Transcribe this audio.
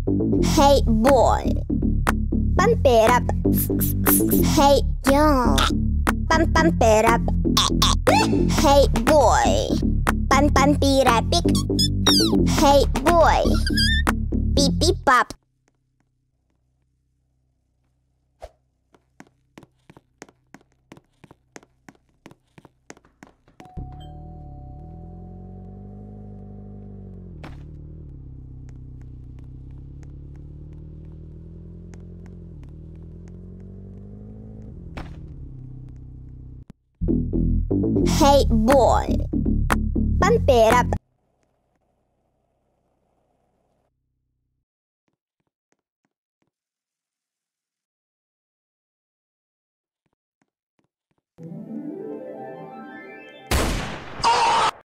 Hey boy, pump it up. Hey yo, pump it up. Hey boy, pump it up. Hey boy, beep beep pop. Hey boy, pump it up.